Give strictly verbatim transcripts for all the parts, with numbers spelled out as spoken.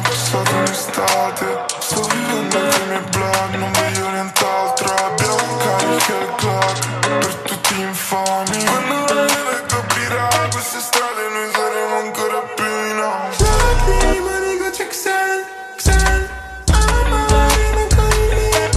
passata un'estate. Sto vivendo con i miei blog, non voglio nient'altro. Abbiamo cariche e clac per tutti gli infami. Quando la neve capirà queste strade noi saremo ancora più in alto. Lacrima, dico c'è Xen, Xen. Amare non cammini,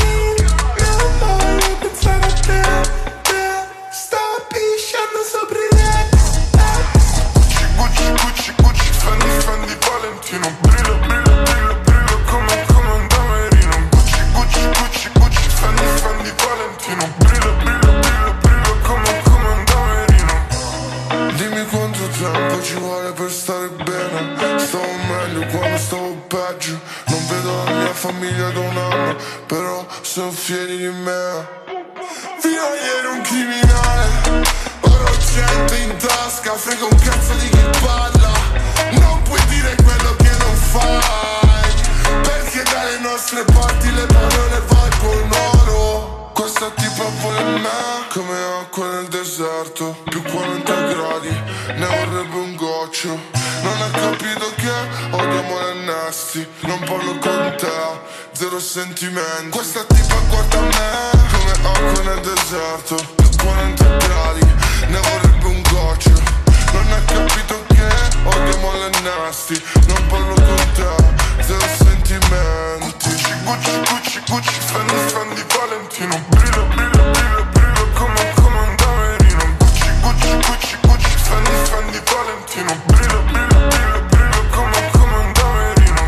non voglio pensare a te, te. Sto pisciando sopra i Lex. Gucci, Gucci, Gucci, Fendi, Fendi, Valentino. Brillo, brillo, brillo, brillo come, come un damerino. Gucci, Gucci, Gucci, Gucci, Fendi, Fendi, Valentino. Brillo, brillo, brillo, brillo come, come un damerino. Dimmi quanto tempo ci vuole per stare bene. Stavo meglio quando stavo peggio. Non vedo la mia famiglia da un anno, però sono fieri di me. Fino a ieri un criminale, ora ho gente in tasca, frega un cazzo di chi parla. Non puoi dire quello che non fai, perché dalle nostre parti le parole valgono oro. Questa tipa vuole me come acqua nel deserto. Più quaranta gradi, ne vorrebbe un goccio. Non ha capito che odiamo le nesti. Non parlo con te, zero sentimenti. Questa tipa guarda me come acqua nel deserto. Più quaranta gradi, ne vorrebbe un goccio. Non ha capito che odiamo le nesti. Non parlo con te, zero sentimenti. Gucci, Gucci, Gucci, Gucci, Fendi, Fendi, Valentino. Brillo, brillo, brillo, brillo come, come un damerino. Gucci, Gucci, Gucci, Gucci, Fendi, Fendi, Valentino. Brillo, brillo, brillo, brillo come, come un damerino.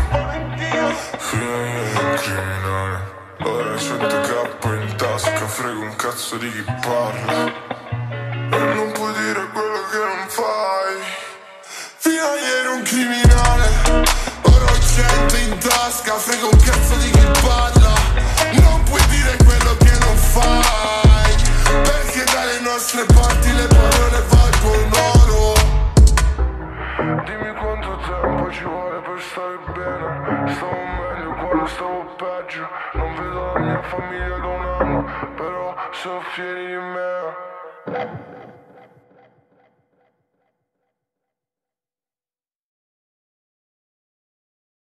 Fino a criminale, ora cento k in tasca, frego un cazzo di chi parla. E non puoi dire quello che non fai. Fino a ieri un criminale, ora ho gente in tasca, frega un cazzo di chi parla. Non puoi dire quello che non fai, perché dalle nostre parti le parole valgono oro. Dimmi quanto tempo ci vuole per stare bene. Stavo meglio quando stavo peggio. Non vedo la mia famiglia da un anno, però sono fieri di me.